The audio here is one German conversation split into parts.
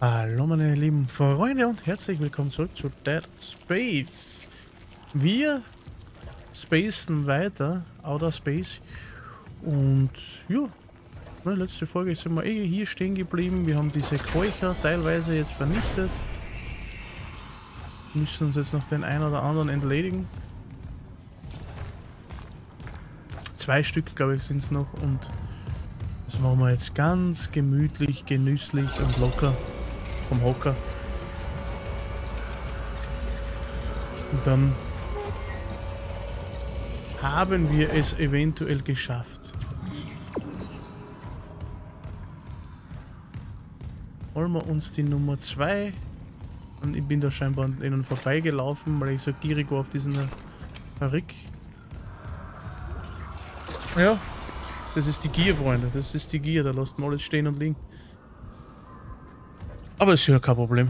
Hallo meine lieben Freunde und herzlich willkommen zurück zu Dead Space. Wir spacen weiter, Outer Space. Und ja, meine letzte Folge sind wir hier stehen geblieben. Wir haben diese Keucher teilweise jetzt vernichtet. Müssen uns jetzt noch den einen oder anderen entledigen. 2 Stück glaube ich sind es noch und das machen wir jetzt ganz gemütlich, genüsslich und locker vom Hocker. Und dann haben wir es eventuell geschafft. Holen wir uns die Nummer 2. Und ich bin da scheinbar an ihnen vorbeigelaufen, weil ich so gierig war auf diesen Rick. Ja, das ist die Gier, Freunde. Das ist die Gier. Da lässt man alles stehen und liegen. Aber ist ja kein Problem.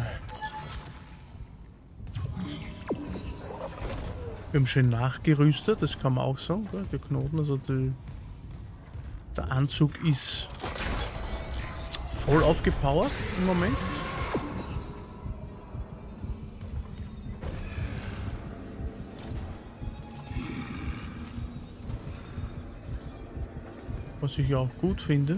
Wir haben schön nachgerüstet, das kann man auch sagen. Der Knoten, also der Anzug ist voll aufgepowert im Moment. Was ich ja auch gut finde.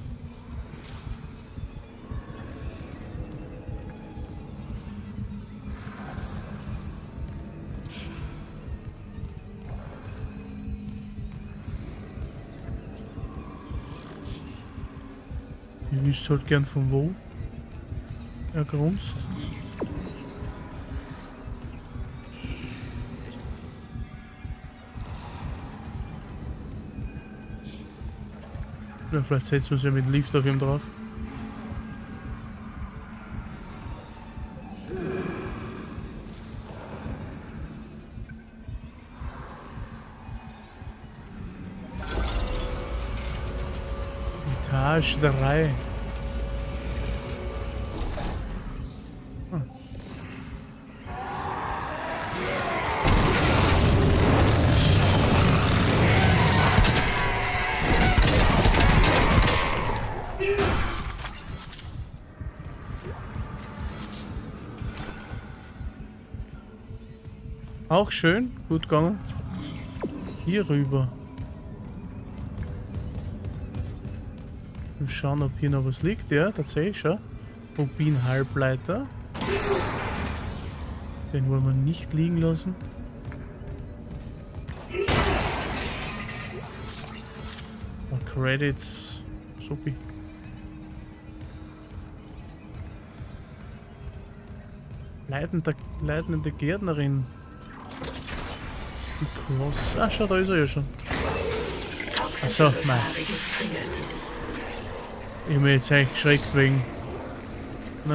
Ihr wisst halt gern von wo er grunzt. Ja, vielleicht setzen wir uns ja mit dem Lift auf ihm drauf. Etage 3. Auch schön, gut gegangen. Hier rüber. Wir schauen, ob hier noch was liegt. Ja, tatsächlich schon. Rubin-Halbleiter. Den wollen wir nicht liegen lassen. Und Credits. Supi. Leitende Gärtnerin. Die Cross. Ah, schau, da ist er ja schon. Achso, nein. Ich bin jetzt echt geschreckt wegen. Ne.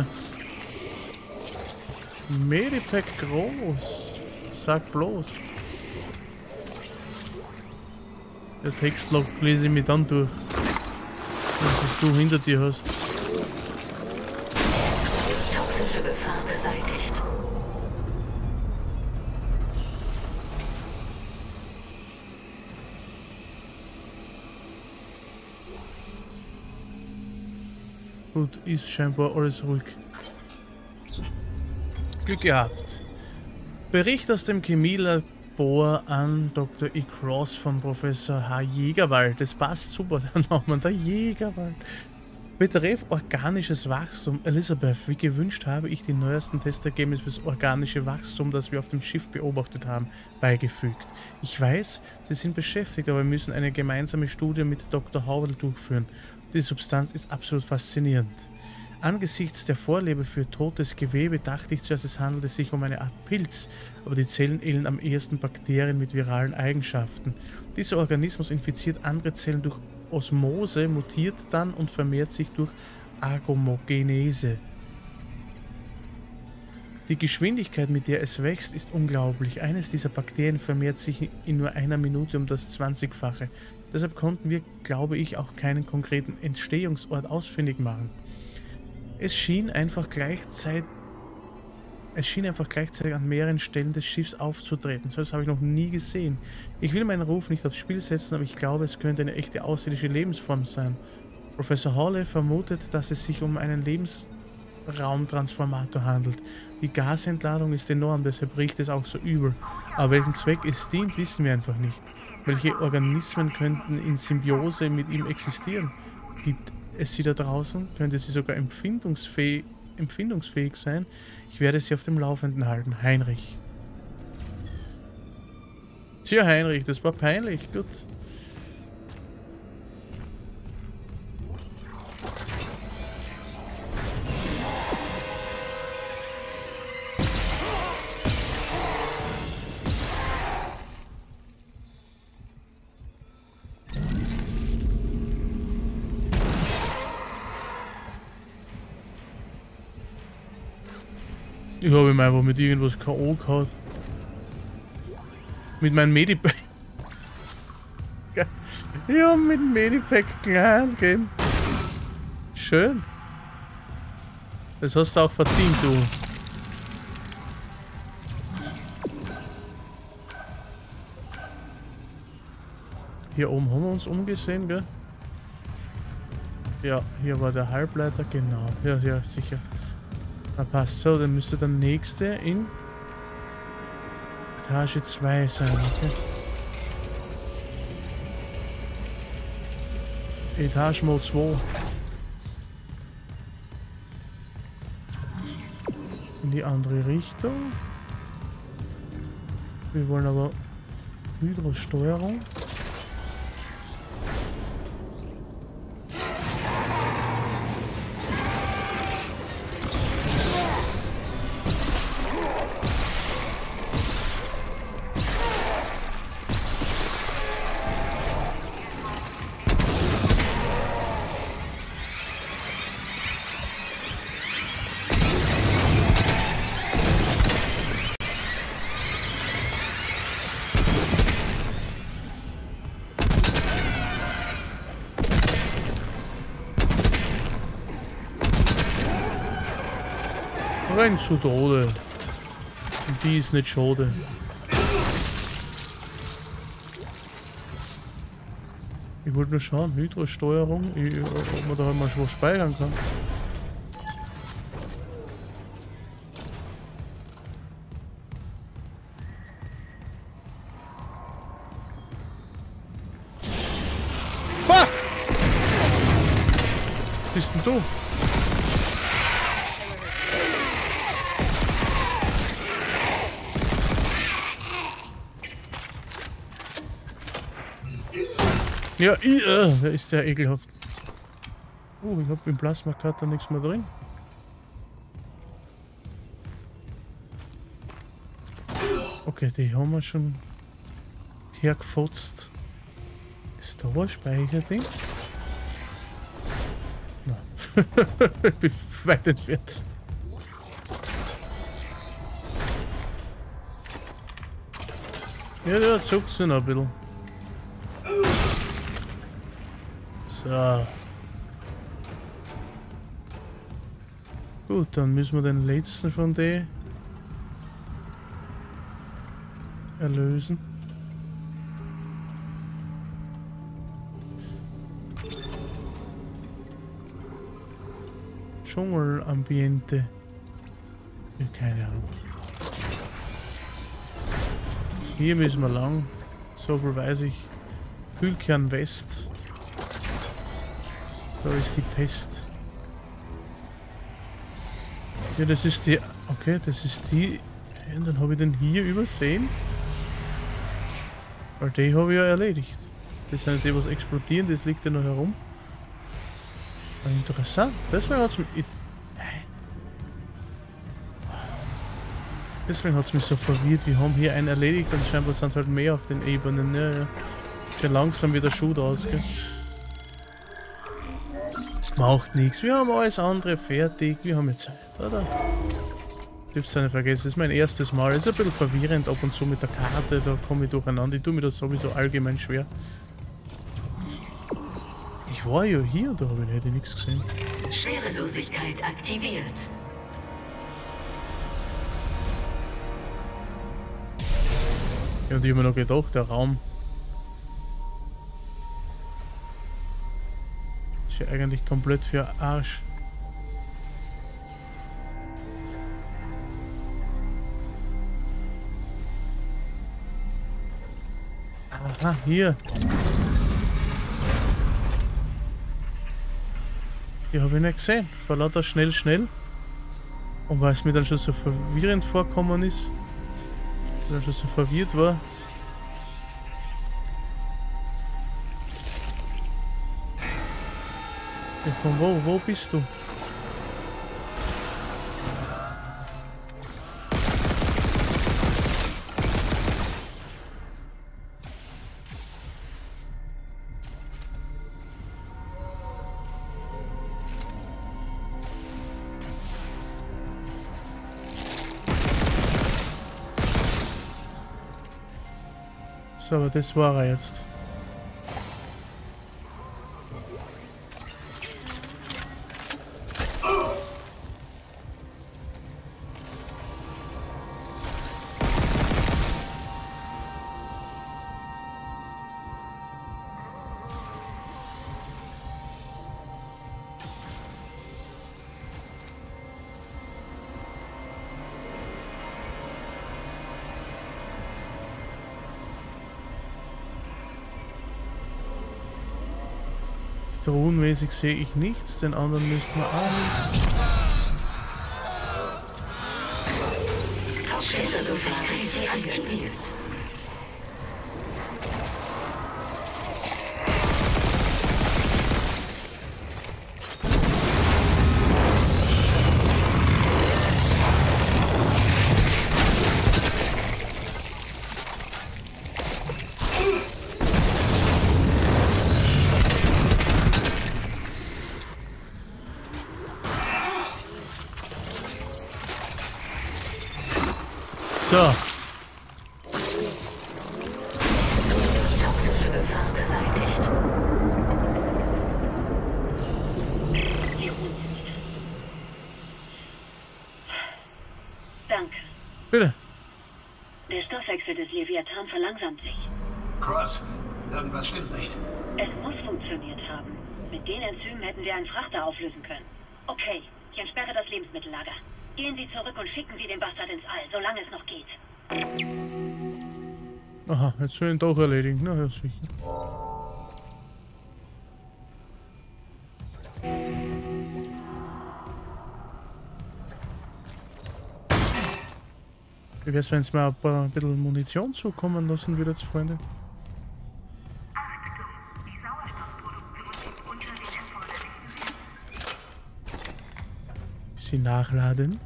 Medipack groß. Sag bloß. Der Textlog lese ich mir dann durch. Was du hinter dir hast. Toxische Gefahr beseitigt. Gut, ist scheinbar alles ruhig. Glück gehabt. Bericht aus dem Chemielabor an Dr. E. Cross von Professor H. Jägerwald. Das passt super, der Name, der Jägerwald. Betreff organisches Wachstum. Elisabeth, wie gewünscht habe ich die neuesten Testergebnisse für das organische Wachstum, das wir auf dem Schiff beobachtet haben, beigefügt. Ich weiß, Sie sind beschäftigt, aber wir müssen eine gemeinsame Studie mit Dr. Howell durchführen. Die Substanz ist absolut faszinierend. Angesichts der Vorliebe für totes Gewebe dachte ich zuerst, es handelte sich um eine Art Pilz, aber die Zellen ähneln am ehesten Bakterien mit viralen Eigenschaften. Dieser Organismus infiziert andere Zellen durch Osmose, mutiert dann und vermehrt sich durch Agomogenese. Die Geschwindigkeit, mit der es wächst, ist unglaublich. Eines dieser Bakterien vermehrt sich in nur einer Minute um das 20-fache. Deshalb konnten wir, glaube ich, auch keinen konkreten Entstehungsort ausfindig machen. Es schien einfach gleichzeitig an mehreren Stellen des Schiffs aufzutreten. So etwas habe ich noch nie gesehen. Ich will meinen Ruf nicht aufs Spiel setzen, aber ich glaube, es könnte eine echte außerirdische Lebensform sein. Professor Hawley vermutet, dass es sich um einen Raumtransformator handelt. Die Gasentladung ist enorm, deshalb riecht es auch so übel. Aber welchen Zweck es dient, wissen wir einfach nicht. Welche Organismen könnten in Symbiose mit ihm existieren? Gibt es sie da draußen? Könnte sie sogar empfindungsfähig sein? Ich werde sie auf dem Laufenden halten. Heinrich. Tja, Heinrich, das war peinlich. Gut. Ich habe ihm einfach mit irgendwas K.O. gehauen. Mit meinem Medipack. Ich habe mit dem Medipack klein gegeben. Schön. Das hast du auch verdient, du. Hier oben haben wir uns umgesehen, gell? Ja, hier war der Halbleiter, genau. Ja, ja, sicher. Na passt. So, dann müsste der nächste in Etage 2 sein, okay? Etage Mode 2. In die andere Richtung. Wir wollen aber Hydrosteuerung. Renn zu Tode. Und die ist nicht schade. Ich wollte nur schauen, Hydrosteuerung, ob man da halt mal schon speichern kann. Bah! Was bist denn du? Ja, der ist sehr ekelhaft. Oh, ich habe im Plasma-Cutter nichts mehr drin. Okay, die haben wir schon hergefotzt. Ist da ein Speicherding? Nein. Ich bin weit entfernt. Ja, der zuckt sich noch ein bisschen. So. Gut, dann müssen wir den letzten von denen erlösen. Dschungelambiente. Ja, keine Ahnung. Hier müssen wir lang. So viel weiß ich. Kühlkern West. Da ist die Pest. Ja, das ist die... Okay, das ist die... Und dann habe ich den hier übersehen. Weil die habe ich ja erledigt. Das sind die, was explodieren, das liegt ja noch herum. Aber interessant. Deswegen hat es mich... Deswegen hat es mich so verwirrt. Wir haben hier einen erledigt und scheinbar sind halt mehr auf den Ebenen. Ja, ja. Schon langsam wieder Schuh aus, gell? Macht nichts. Wir haben alles andere fertig. Wir haben jetzt Zeit, oder? Ich hab's nicht vergessen. Das ist mein erstes Mal. Ist ein bisschen verwirrend ab und zu mit der Karte. Da komme ich durcheinander. Ich tue mir das sowieso allgemein schwer. Ich war ja hier und da hätte ich nichts gesehen. Schwerelosigkeit aktiviert. Ja, und ich habe mir noch gedacht, der Raum ist ja eigentlich komplett für Arsch. Aha, hier. Die habe ich nicht gesehen. Vor lauter schnell, schnell. Und weil es mir dann schon so verwirrend vorkommen ist, weil ich schon so verwirrt war. Ja, von wo? Wo bist du? So, aber das war er jetzt. Drohnenmäßig sehe ich nichts, den anderen müssten wir auch nicht. Schwerelosigkeit deaktiviert. So. Toxische Gefahr beseitigt. Danke. Bitte. Der Stoffwechsel des Leviathan verlangsamt sich. Cross, irgendwas stimmt nicht. Es muss funktioniert haben. Mit den Enzymen hätten wir einen Frachter auflösen können. Okay, ich entsperre das Lebensmittellager. Gehen Sie zurück und schicken Sie den Bastard ins All, solange es noch geht. Aha, jetzt schön doch erledigt. Na ja, sicher. Wie wär's, wenn es mir ein bisschen Munition zukommen lassen würde, Freunde? Sie nachladen.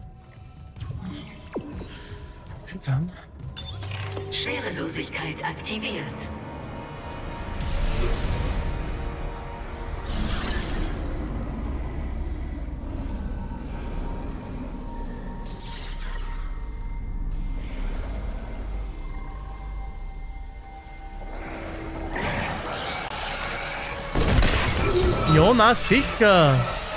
Dann. Schwerelosigkeit aktiviert. Ja, na sicher.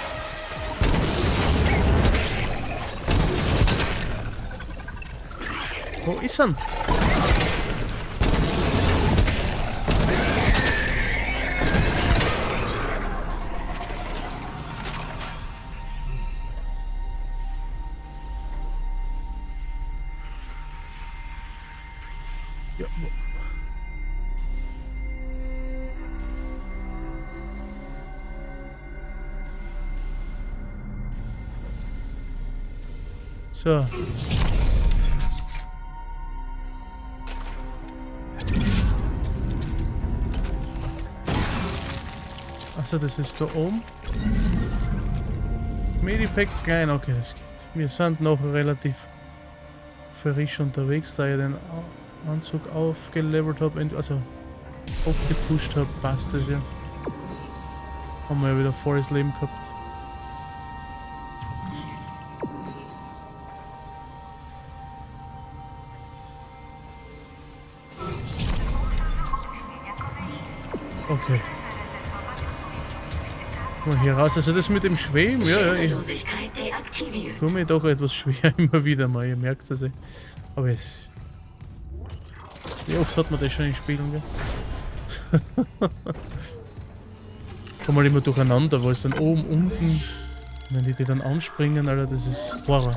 Wo ist er? Ja, so. Achso, das ist da oben. Medipack klein, okay, das geht. Wir sind noch relativ frisch unterwegs, da ich den Anzug aufgelevelt habe, also aufgepusht habe, passt das ja. Haben wir ja wieder volles Leben gehabt. Okay. Mal hier raus. Also das mit dem Schweben, ja, ich tue mir doch etwas schwer immer wieder mal, ihr merkt es. Aber es... Wie oft hat man das schon in Spielen, gell? Komm mal immer durcheinander, weil es dann oben, unten, wenn die dann anspringen, Alter, das ist Horror.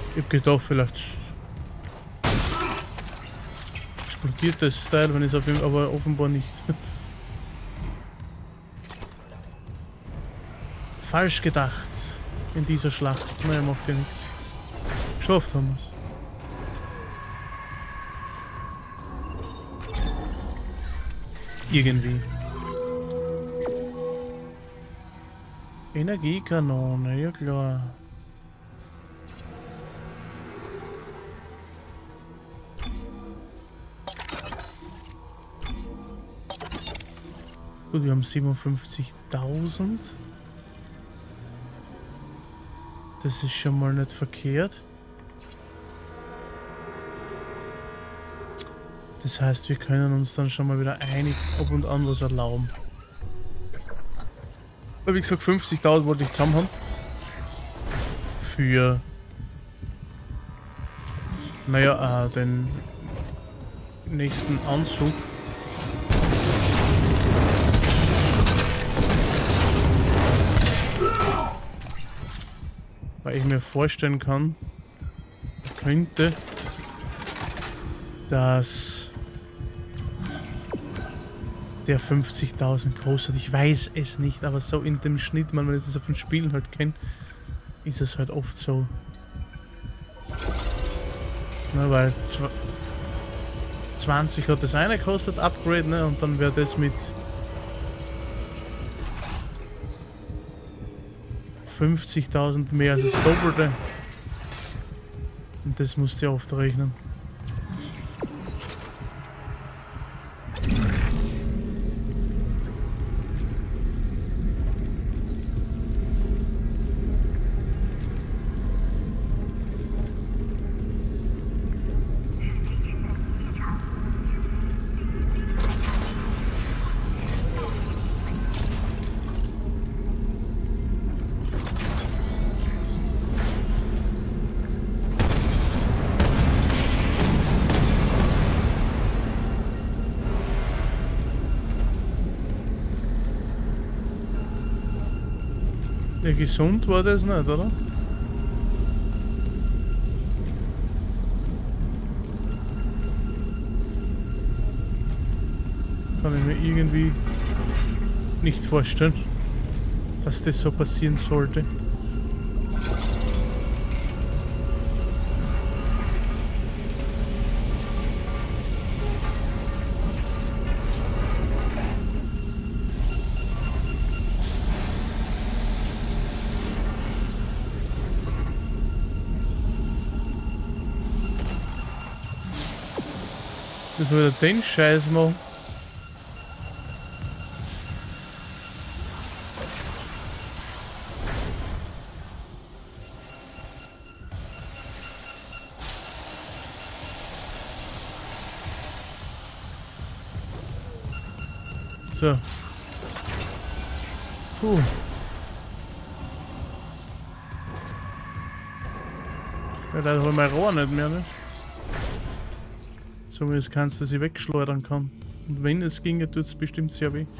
Ich hab gedacht, vielleicht explodiert das Teil, wenn es auf ihm, aber offenbar nicht. Falsch gedacht in dieser Schlacht. Naja, macht ja nichts. Geschafft haben wir es. Irgendwie. Energiekanone, ja klar. Gut, wir haben 57.000. Das ist schon mal nicht verkehrt. Das heißt, wir können uns dann schon mal wieder ab und an was erlauben. Aber wie gesagt, 50.000 wollte ich zusammen haben. Für... Naja, den nächsten Anzug. Weil ich mir vorstellen könnte, dass der 50.000 kostet. Ich weiß es nicht, aber so in dem Schnitt, wenn man das auf den Spielen halt kennt, ist es halt oft so. Na, weil 20 hat das eine kostet, Upgrade, ne? Und dann wäre das mit 50.000 mehr als das Doppelte. Und das musst du ja oft rechnen. Ja, gesund war das nicht, oder? Kann ich mir irgendwie nicht vorstellen, dass das so passieren sollte. Müssen wir wieder den Scheiß machen. So. Puh. Ja, leider habe ich mein Rohr nicht mehr, ne? Zumindest kannst du sie wegschleudern kann. Und wenn es ginge, tut es bestimmt sehr weh.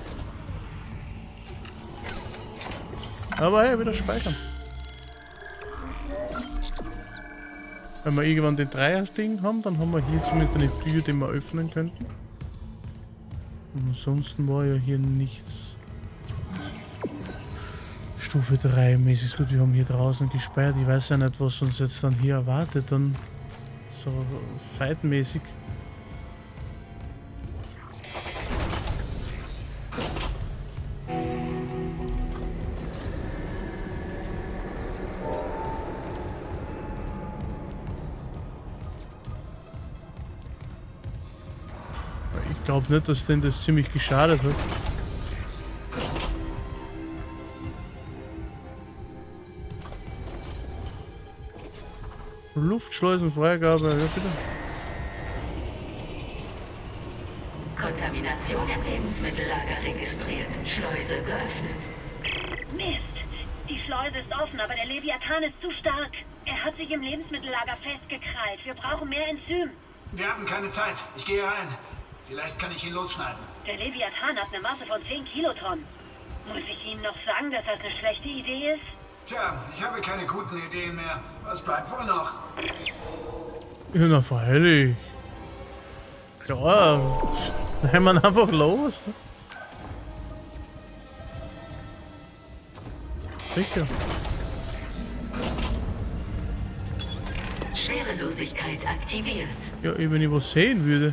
Aber hey, wieder speichern. Wenn wir irgendwann den Dreier-Ding haben, dann haben wir hier zumindest eine Tür, die wir öffnen könnten. Und ansonsten war ja hier nichts. Stufe 3 mäßig gut, wir haben hier draußen gesperrt. Ich weiß ja nicht, was uns jetzt dann hier erwartet, dann so fightmäßig. Ich glaube nicht, dass denn das ziemlich geschadet hat. Luftschleusenfreigabe, ja bitte. Kontamination im Lebensmittellager registriert. Schleuse geöffnet. Mist! Die Schleuse ist offen, aber der Leviathan ist zu stark. Er hat sich im Lebensmittellager festgekrallt. Wir brauchen mehr Enzym. Wir haben keine Zeit. Ich gehe rein. Vielleicht kann ich ihn losschneiden. Der Leviathan hat eine Masse von 10 Kilotonnen. Muss ich Ihnen noch sagen, dass das eine schlechte Idee ist? Tja, ich habe keine guten Ideen mehr. Was bleibt wohl noch? Ja, na freilich. Ja, nehmen wir einfach los. Ne? Sicher. Schwerelosigkeit aktiviert. Ja, wenn ich was sehen würde.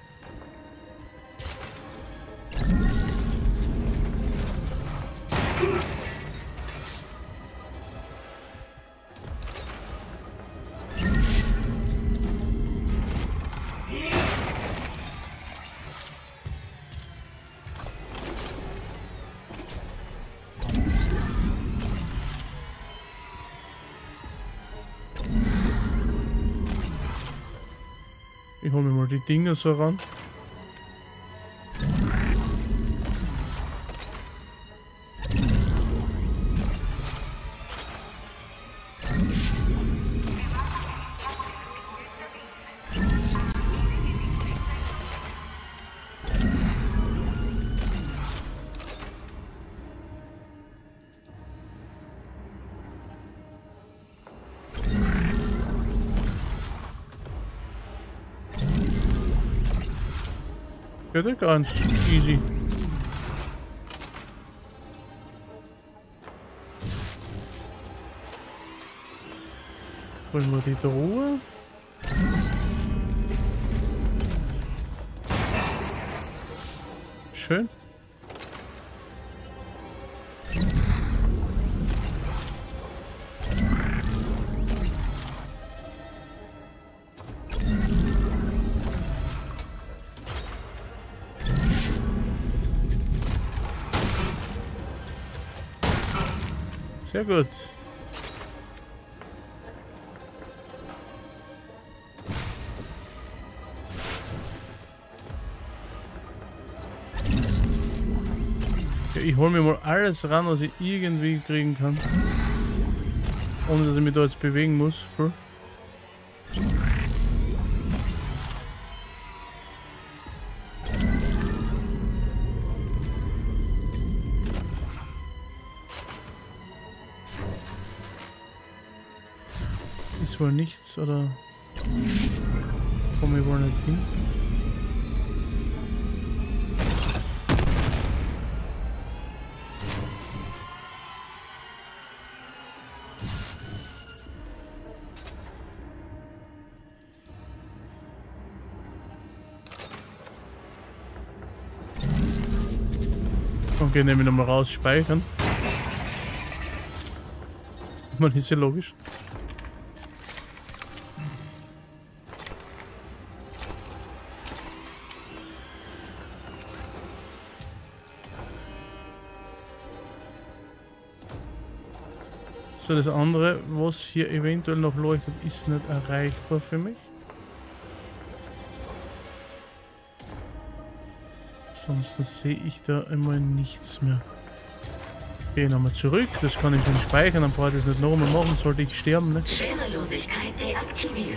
Ich hole mir mal die Dinger so ran. Geht ja ganz easy. Holen wir die Truhe. Schön. Sehr gut. Ja, ich hole mir mal alles ran, was ich irgendwie kriegen kann. Ohne dass ich mich da jetzt bewegen muss. Voll. Ist wohl nichts, oder komme ich wohl nicht hin? Okay, nehme ich nochmal raus, speichern. Man ist ja logisch. So, das andere, was hier eventuell noch leuchtet, ist nicht erreichbar für mich. Sonst sehe ich da immer nichts mehr. Gehe nochmal zurück, das kann ich dann speichern, dann brauche ich das nicht nochmal machen, sollte ich sterben, ne? Schwerelosigkeit deaktiviert.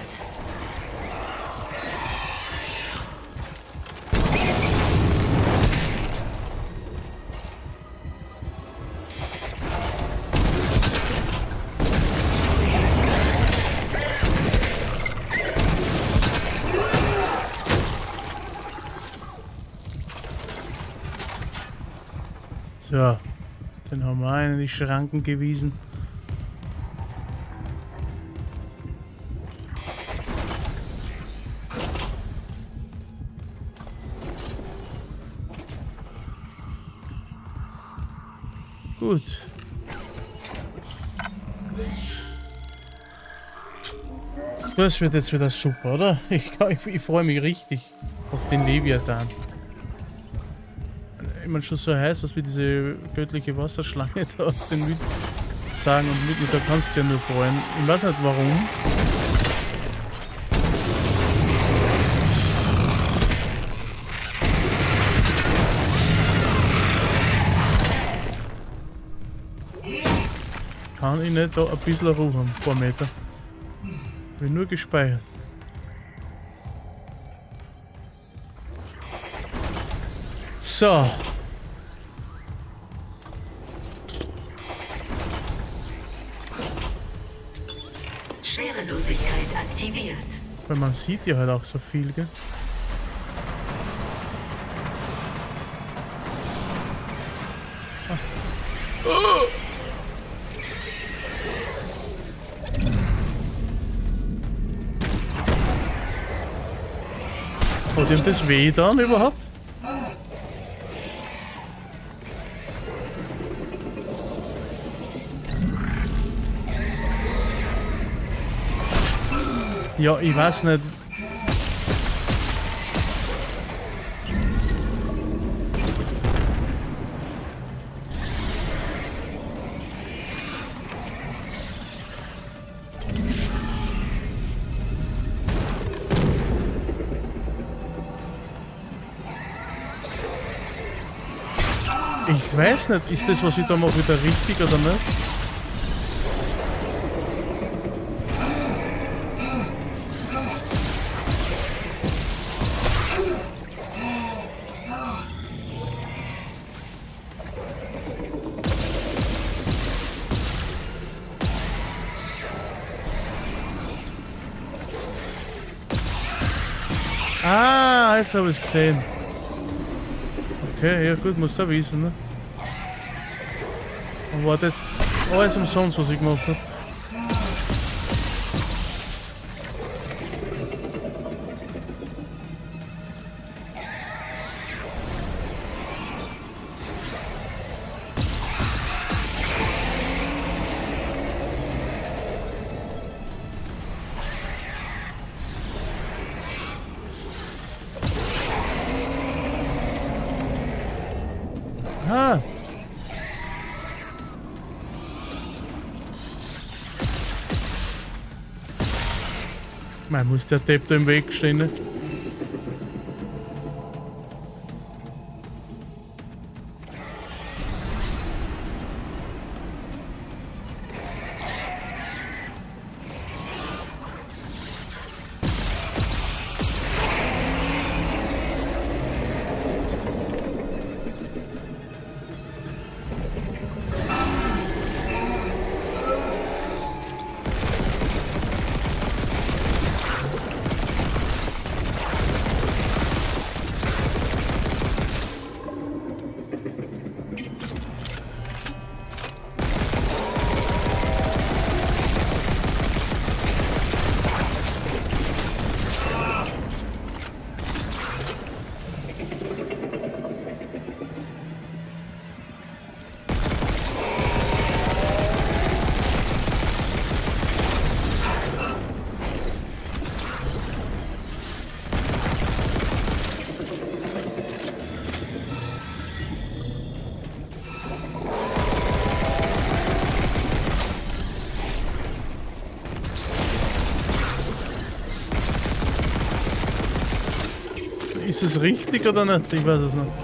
So, den haben wir auch in die Schranken gewiesen. Gut. Das wird jetzt wieder super, oder? Ich freue mich richtig auf den Leviathan. Ich meine, schon so heiß, was wie diese göttliche Wasserschlange da aus den Mythen sagen und Mythen, da kannst du ja nur freuen. Ich weiß nicht warum. Kann ich nicht da ein bisschen Ruhe haben, ein paar Meter. Bin nur gespeichert. So. Schwerelosigkeit aktiviert. Weil man sieht ja halt auch so viel, gell? Hat ihm das weh dann überhaupt? Ja, ich weiß nicht. Ich weiß nicht, ist das, was ich da mache, wieder richtig oder nicht? Ah, jetzt habe ich es gesehen. Okay, ja gut, musst du wissen, ne? Und war das alles umsonst, was ich gemacht habe? Ah! Man muss der Depp da im Weg stehen, ne? Ist es richtig oder nicht? Ich weiß es nicht.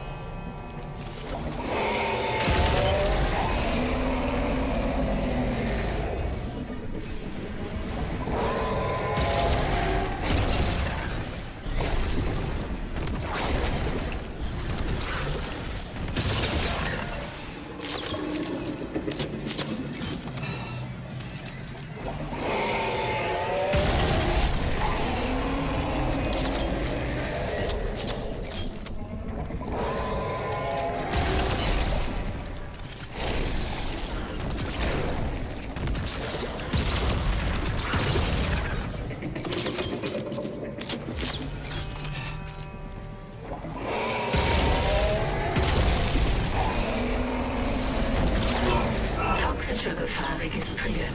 Toxische Gefahr registriert.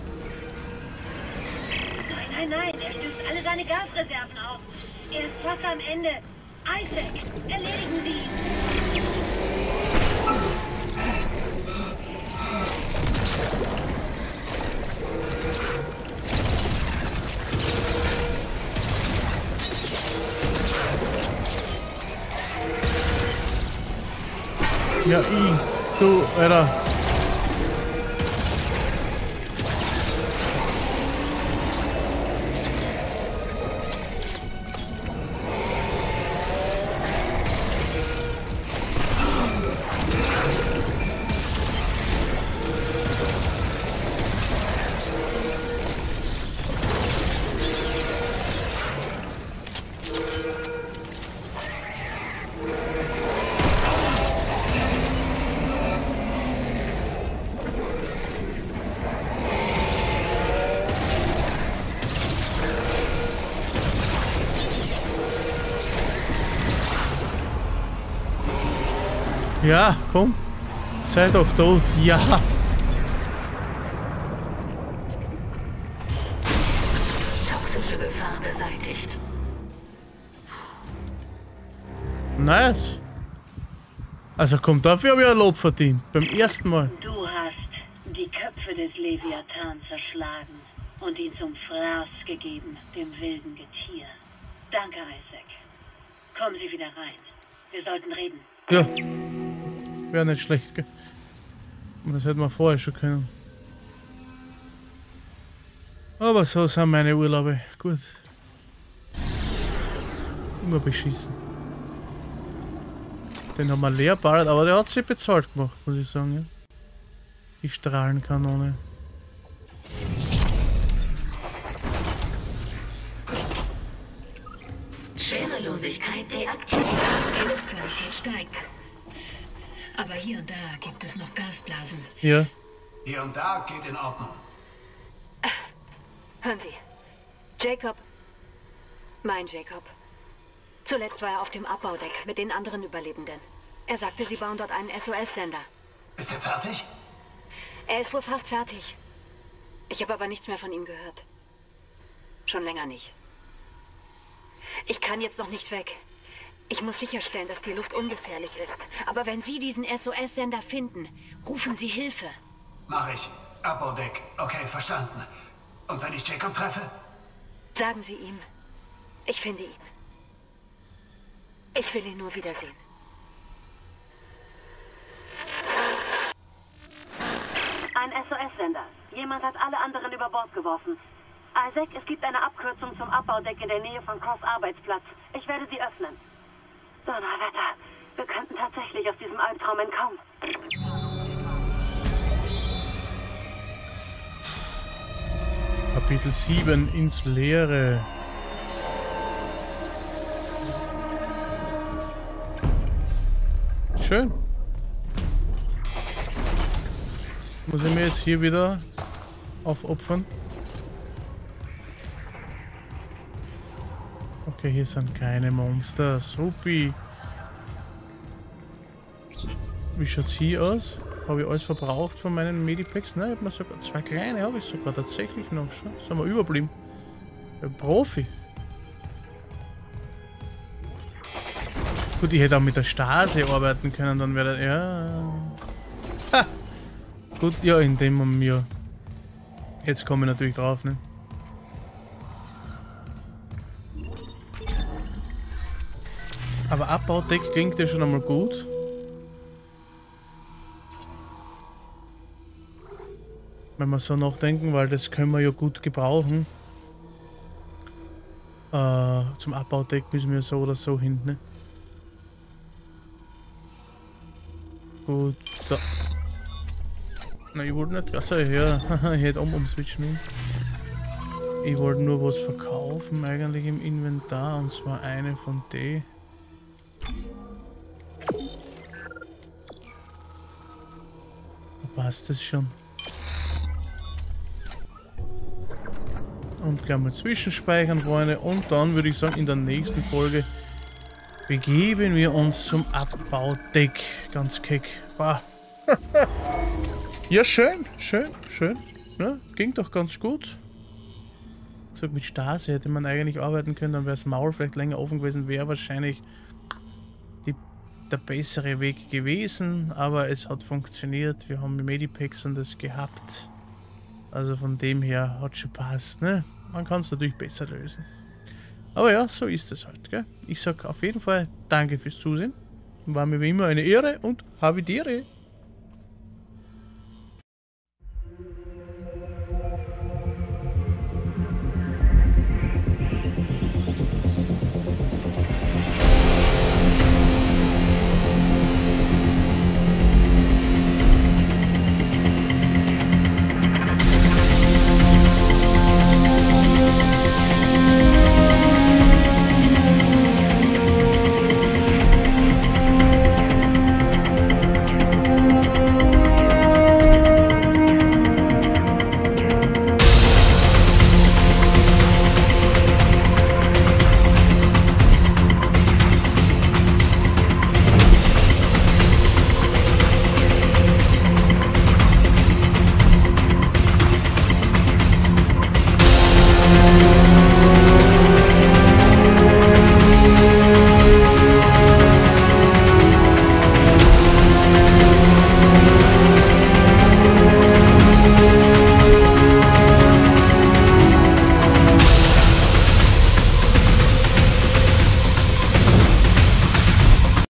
Nein, er stößt alle seine Gasreserven aus. Er ist fast am Ende. Isaac, erledigen Sie ihn. Ja, du, Alter. Ja, komm. Sei doch tot. Ja. Toxische Gefahr beseitigt. Nice. Also komm, dafür habe ich ein Lob verdient. Beim ersten Mal. Du hast die Köpfe des Leviathan zerschlagen und ihn zum Fraß gegeben, dem wilden Getier. Danke, Isaac. Kommen Sie wieder rein. Wir sollten reden. Ja. Wäre nicht schlecht, gell? Und das hätten wir vorher schon können. Aber so sind meine Urlaube. Gut. Immer beschissen. Den haben wir leer ballert, aber der hat sich bezahlt gemacht, muss ich sagen. Ja? Die Strahlenkanone. Schwerelosigkeit deaktiviert. Die Luftqualität steigt. Aber hier und da gibt es noch Gasblasen. Ja. Hier und da geht in Ordnung. Hören Sie. Jacob. Mein Jacob. Zuletzt war er auf dem Abbaudeck mit den anderen Überlebenden. Er sagte, sie bauen dort einen SOS-Sender. Ist er fertig? Er ist wohl fast fertig. Ich habe aber nichts mehr von ihm gehört. Schon länger nicht. Ich kann jetzt noch nicht weg. Ich muss sicherstellen, dass die Luft ungefährlich ist. Aber wenn Sie diesen SOS-Sender finden, rufen Sie Hilfe. Mach ich. Abbaudeck. Okay, verstanden. Und wenn ich Jacob treffe? Sagen Sie ihm, ich finde ihn. Ich will ihn nur wiedersehen. Ein SOS-Sender. Jemand hat alle anderen über Bord geworfen. Isaac, es gibt eine Abkürzung zum Abbaudeck in der Nähe von Cross Arbeitsplatz. Ich werde sie öffnen. Donnerwetter. Wir könnten tatsächlich aus diesem Albtraum entkommen. Kapitel 7 ins Leere. Schön. Muss ich mir jetzt hier wieder aufopfern? Okay, hier sind keine Monster. Supi. Wie schaut's hier aus? Habe ich alles verbraucht von meinen Medipacks? Nein, ich habe mir sogar 2 kleine, habe ich sogar tatsächlich noch schon. Sind wir überblieben. Der Profi. Gut, ich hätte auch mit der Stase arbeiten können, dann wäre das. Ja. Ha! Gut, ja, indem man mir. Jetzt komme ich natürlich drauf, ne? Aber Abbaudeck klingt ja schon einmal gut. Wenn wir so nachdenken, weil das können wir ja gut gebrauchen. Zum Abbaudeck müssen wir so oder so hin, ne? Gut, so. Na, ich wollte nicht. Achso, ja, ich hätte umswitchen müssen. Ich wollte nur was verkaufen, eigentlich im Inventar, und zwar eine von denen. Da passt das schon. Und gleich mal zwischenspeichern, Freunde. Und dann würde ich sagen, in der nächsten Folge begeben wir uns zum Abbaudeck. Ganz keck. Wow. Ja, schön, schön, schön. Ja, ging doch ganz gut. So mit Stase hätte man eigentlich arbeiten können, dann wäre das Maul vielleicht länger offen gewesen, wäre wahrscheinlich der bessere Weg gewesen, aber es hat funktioniert. Wir haben Medipacks und das gehabt. Also von dem her hat schon passt, ne? Man kann es natürlich besser lösen. Aber ja, so ist es halt, gell? Ich sag auf jeden Fall danke fürs Zusehen. War mir wie immer eine Ehre und habe die Ehre.